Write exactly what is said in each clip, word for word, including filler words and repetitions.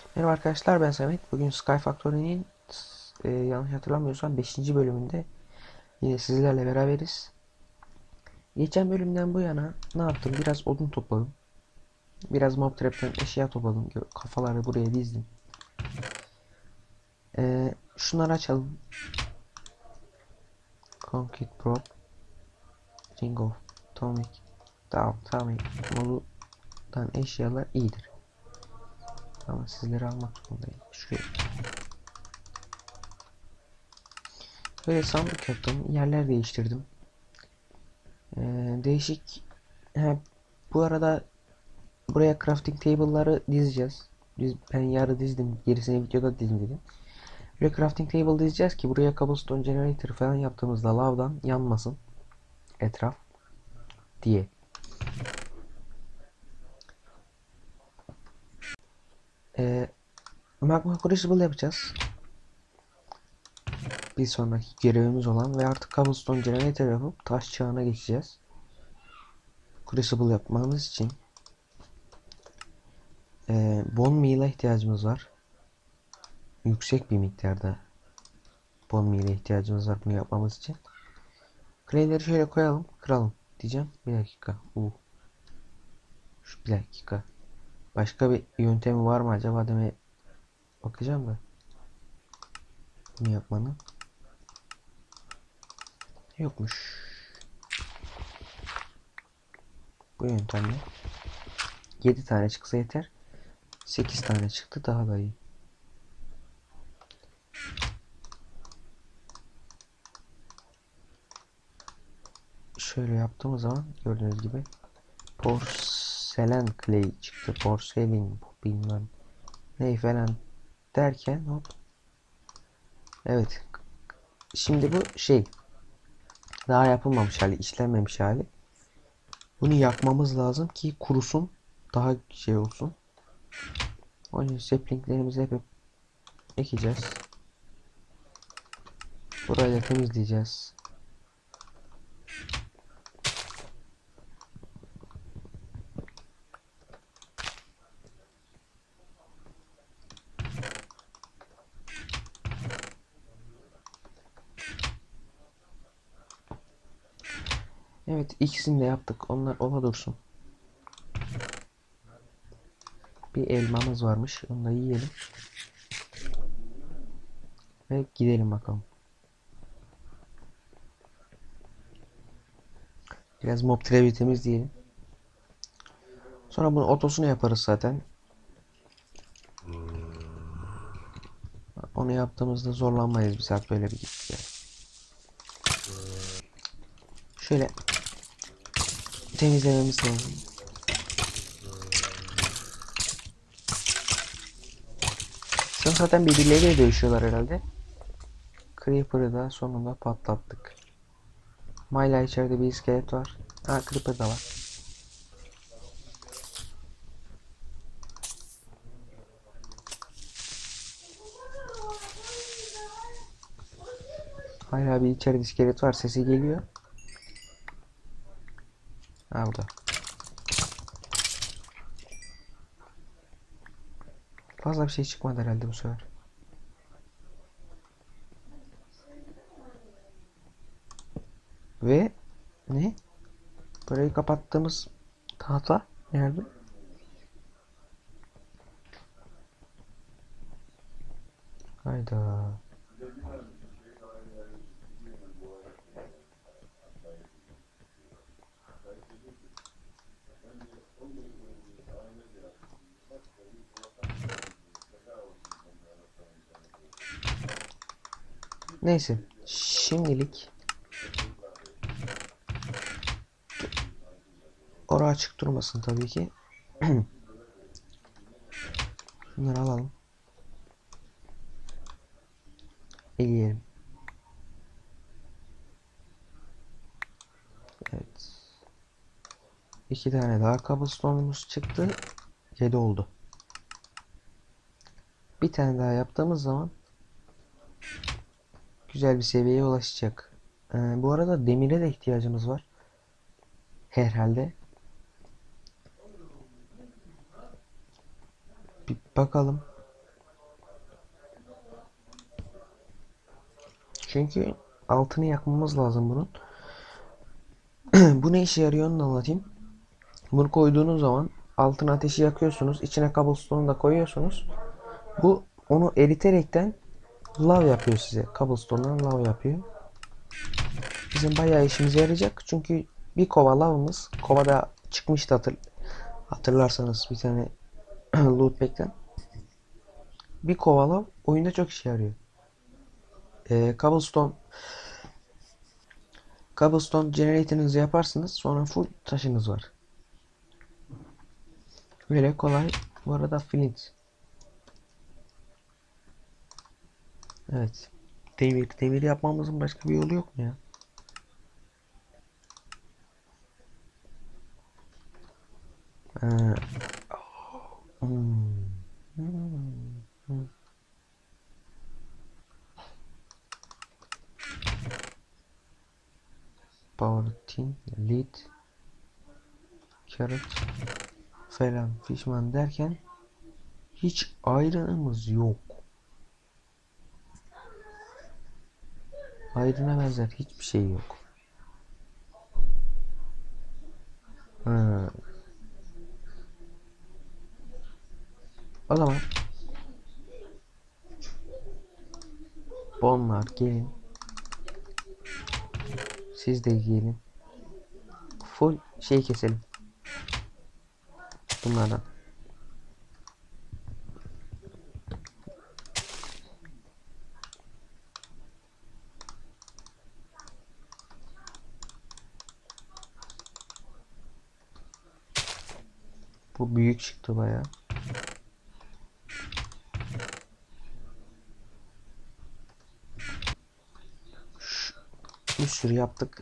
Merhaba arkadaşlar, ben Samet. Bugün Sky Factory'nin e, yanlış hatırlamıyorsam beşinci bölümünde yine sizlerle beraberiz. Geçen bölümden bu yana ne yaptım? Biraz odun topladım. Biraz mob trap'ten eşya topladım. Kafaları buraya dizdim. E, şunları açalım. Concrete prop, ring of atomic, down, atomic modudan eşyalar iyidir. Ama sizleri almak zorundayım. Şuraya. Böyle sandık yaptım. Yerler değiştirdim. E, değişik. He, bu arada buraya crafting table'ları dizeceğiz. Biz, ben yarı dizdim. Gerisini videoda dizdim dedim. Buraya crafting table dizeceğiz ki buraya cobblestone generator falan yaptığımızda lavdan yanmasın etraf diye. Ee, magma crucible yapacağız. Bir sonraki görevimiz olan ve artık cobblestone generator yapıp taş çağına geçeceğiz. Crucible yapmamız için e, bone meal'e ihtiyacımız var. Yüksek bir miktarda bone meal'e ihtiyacımız var bunu yapmamız için. Clay'leri şöyle koyalım, kıralım diyeceğim. Bir dakika. Uh. Şu bir dakika. Başka bir yöntemi var mı acaba demeye bakacağım da. Bunu yapmanın. Yokmuş. Bu yöntemle yedi tane çıksa yeter. sekiz tane çıktı daha da iyi. Şöyle yaptığımız zaman gördüğünüz gibi porselen clay çıktı. Porselin bilmem ne falan derken hop. Evet. Şimdi bu şey daha yapılmamış hali, işlenmemiş hali. Bunu yakmamız lazım ki kurusun. Daha şey olsun. O yüzden saplinglerimizi hep ekeceğiz. Burayı da temizleyeceğiz. Evet, ikisini de yaptık. Onlar ola dursun. Bir elmamız varmış. Onu da yiyelim. Ve gidelim bakalım. Biraz mob trap'i temizleyelim. Sonra bunun otosunu yaparız zaten. Onu yaptığımızda zorlanmayız bir saat böyle bir gittik yani. Şöyle temizlememiz lazım. Şu an zaten birbirleriyle dövüşüyorlar herhalde. Creeper'ı da sonunda patlattık. Mayla içeride bir iskelet var. Ha, Creeper da var. Hala bir içeride iskelet var. Sesi geliyor. Ha, burada. Fazla bir şey çıkmadı herhalde bu sefer. Ve ne? Burayı kapattığımız tahta nerede? Hayda. Neyse. Şimdilik ora açık durmasın tabii ki. Bunları alalım. Eleyelim. Evet. İki tane daha cobblestone'umuz çıktı. yedi oldu. Bir tane daha yaptığımız zaman güzel bir seviyeye ulaşacak. Ee, bu arada demire de ihtiyacımız var. Herhalde. Bir bakalım. Çünkü altını yakmamız lazım bunun. Bu ne işe yarıyor onu da anlatayım. Bunu koyduğunuz zaman altına ateşi yakıyorsunuz. İçine cobblestone'u da koyuyorsunuz. Bu onu eriterekten lav yapıyor size. Cobblestone'dan lav yapıyor. Bizim bayağı işimize yarayacak. Çünkü bir kova lavımız, kovada çıkmıştı hatır, hatırlarsanız bir tane loot pack'ten. Bir kova lav oyunda çok işe yarıyor. Ee, cobblestone cobblestone generator'ınızı yaparsınız. Sonra full taşınız var. Böyle kolay. Bu arada flint. Evet. Demir, demir yapmamızın başka bir yolu yok mu ya? Ee, hmm. Hmm. Hmm. Power tin, lead, carrot falan fişman derken hiç ayrınımız yok. Ayrına benzer hiçbir şey yok. Ha. O zaman bonlar gelin. Siz de gelin. Full şey keselim. Bunlardan. Bu büyük çıktı bayağı. Şş, bir sürü yaptık.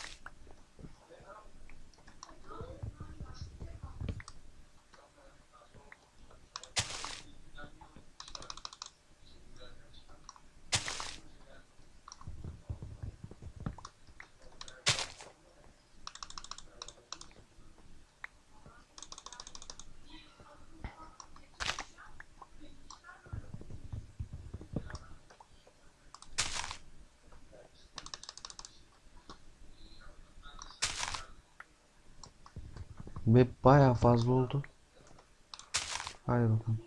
Ve bayağı fazla oldu. Hadi bakalım.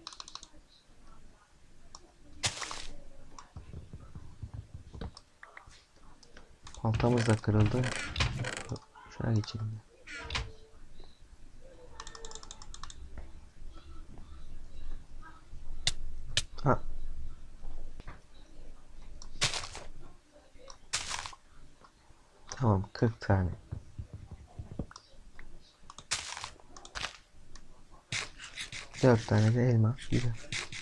Baltamız da kırıldı. Şuna geçelim. Ha. Tamam, kırk tane. dört tane de elma. Güzel.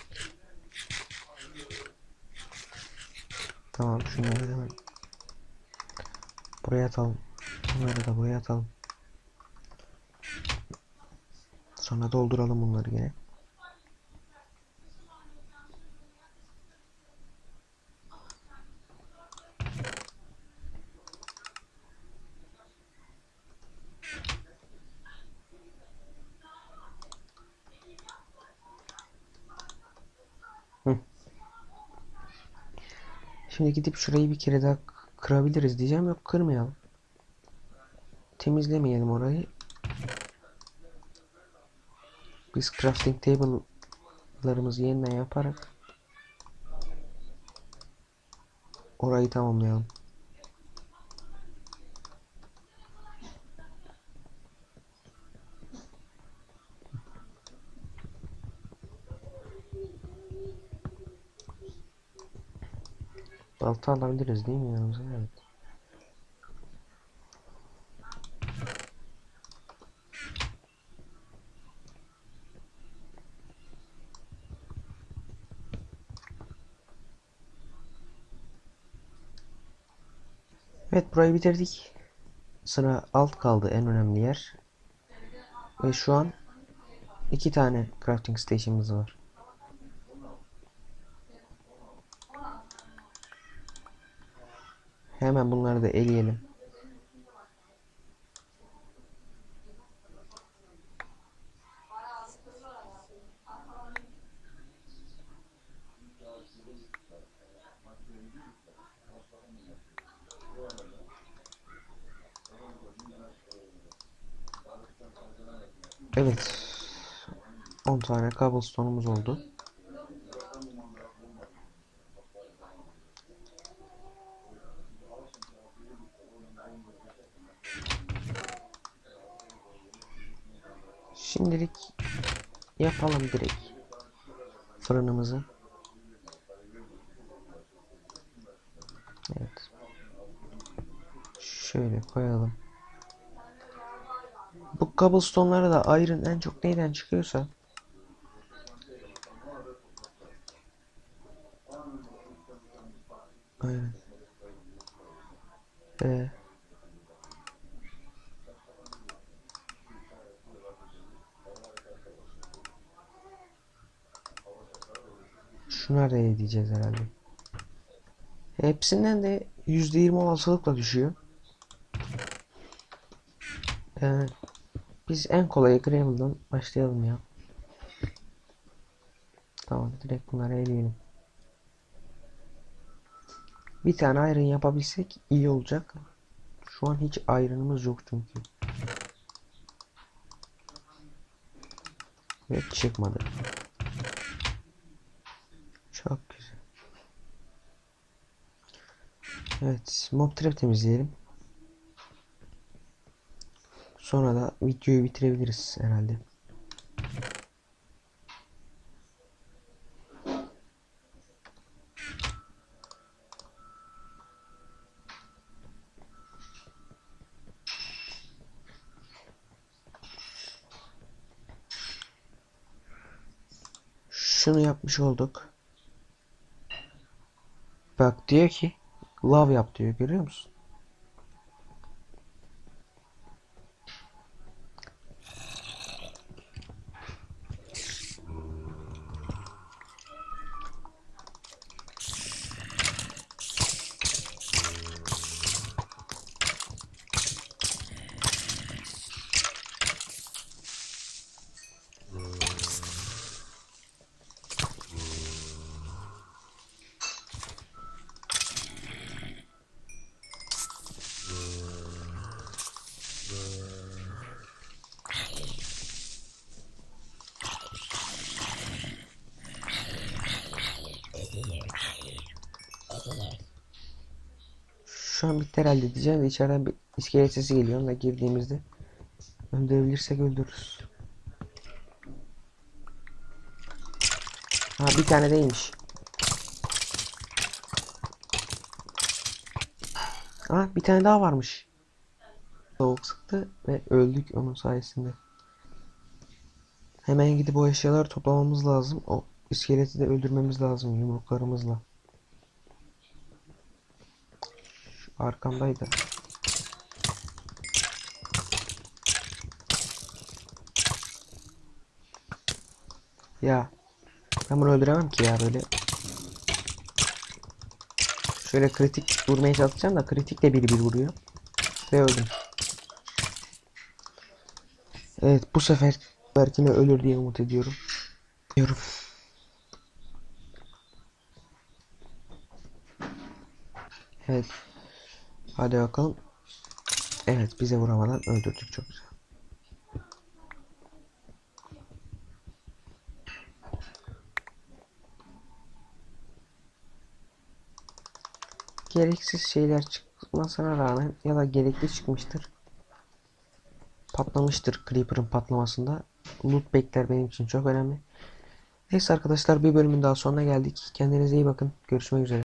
Tamam, şunları hemen buraya atalım. Bunları da buraya atalım. Sonra dolduralım bunları yine. Hı. Şimdi gidip şurayı bir kere daha kırabiliriz diyeceğim. Yok, kırmayalım. Temizlemeyelim orayı. Biz crafting table'larımızı yeniden yaparak orayı tamamlayalım. Balta alabiliriz değil mi yanımıza? Evet. Evet, burayı bitirdik. Sıra alt kaldı, en önemli yer. Ve şu an iki tane crafting station'ımız var. Hemen bunları da eleyelim. Evet. on tane cobblestone'umuz oldu. Şimdilik yapalım direkt fırınımızı. Evet. Şöyle koyalım. Bu cobblestone'lara da iron en çok neyden çıkıyorsa aynen. Ee, şunları da edeceğiz herhalde. Hepsinden de yüzde yirmi olasılıkla düşüyor. Ee, biz en kolayı Gravel'dan başlayalım ya. Tamam, direkt bunları eleyelim. Bir tane iron yapabilsek iyi olacak. Şu an hiç iron'ımız yok çünkü. Ve çıkmadı. Çok güzel. Evet, mob trap temizleyelim. Sonra da videoyu bitirebiliriz herhalde. Şunu yapmış olduk. Bak diyor ki love yap diyor, görüyor musun? Şu an bitti herhalde diyeceğim de içeriden bir iskelet sesi geliyor. Onunla girdiğimizde öldürebilirsek öldürürüz. Ha, bir tane değilmiş. Ha, bir tane daha varmış. Soğuk sıktı ve öldük onun sayesinde. Hemen gidip o eşyaları toplamamız lazım. O iskeleti de öldürmemiz lazım yumruklarımızla. Şu arkamdaydı. Ya ben bunu öldüremem ki ya böyle. Şöyle kritik vurmaya çalışacağım da kritik de biri bir vuruyor. Ve öldüm. Evet, bu sefer Berkine ölür diye umut ediyorum. Diyorum. Evet. Hadi bakalım. Evet, bize vuramadan öldürdük, çok güzel. Gereksiz şeyler çıkmasına rağmen ya da gerekli çıkmıştır. Patlamıştır Creeper'ın patlamasında. Loot bag'ler benim için çok önemli. Neyse arkadaşlar, bir bölümün daha sonuna geldik. Kendinize iyi bakın. Görüşmek üzere.